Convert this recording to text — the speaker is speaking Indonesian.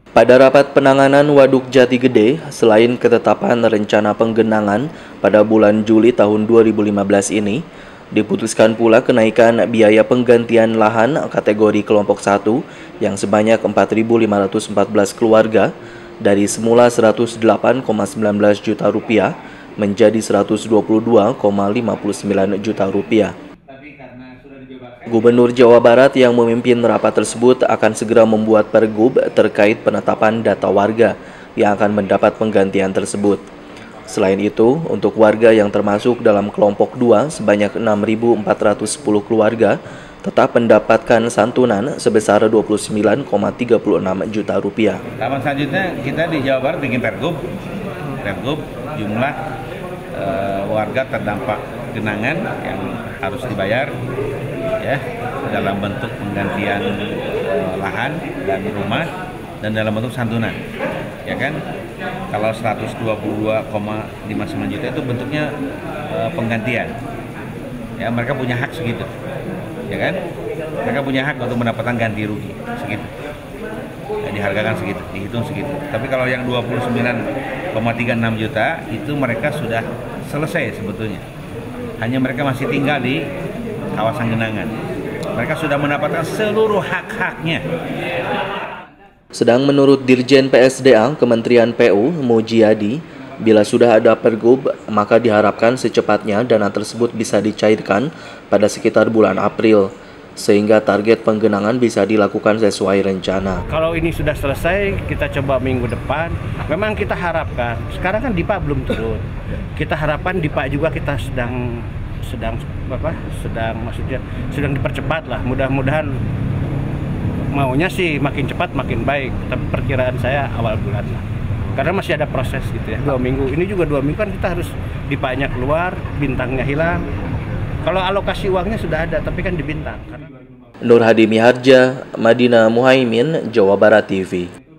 Pada rapat penanganan Waduk Jati Gede, selain ketetapan rencana penggenangan pada bulan Juli tahun 2015 ini, diputuskan pula kenaikan biaya penggantian lahan kategori kelompok 1 yang sebanyak 4.514 keluarga dari semula 108,19 juta rupiah menjadi 122,59 juta rupiah. Gubernur Jawa Barat yang memimpin rapat tersebut akan segera membuat pergub terkait penetapan data warga yang akan mendapat penggantian tersebut. Selain itu, untuk warga yang termasuk dalam kelompok 2 sebanyak 6.410 keluarga tetap mendapatkan santunan sebesar 29,36 juta rupiah. Tahapan selanjutnya kita di Jawa Barat bikin pergub jumlah warga terdampak genangan yang harus dibayar ya dalam bentuk penggantian lahan dan rumah dan dalam bentuk santunan, ya kan? Kalau 122,59 juta itu bentuknya penggantian, ya mereka punya hak segitu, ya kan? Mereka punya hak untuk mendapatkan ganti rugi segitu, ya, dihargakan segitu, dihitung segitu. Tapi kalau yang 29,36 juta itu mereka sudah selesai sebetulnya, hanya mereka masih tinggal di kawasan genangan. Mereka sudah mendapatkan seluruh hak-haknya. Sedang menurut Dirjen PSDA Kementerian PU Mujiadi, bila sudah ada pergub, maka diharapkan secepatnya dana tersebut bisa dicairkan pada sekitar bulan April, sehingga target penggenangan bisa dilakukan sesuai rencana. Kalau ini sudah selesai, kita coba minggu depan. Memang kita harapkan, sekarang kan DIPA belum turun. Kita harapkan DIPA juga kita sedang dipercepat lah. Mudah-mudahan maunya sih makin cepat makin baik, tapi perkiraan saya awal bulan lah. Karena masih ada proses gitu ya, 2 minggu. Ini juga 2 minggu kan kita harus DIPA-nya keluar, bintangnya hilang. Kalau alokasi uangnya sudah ada, tapi kan di bintang. Nur Hadi Miharja, Madinah Muhaimin, Jawa Barat TV.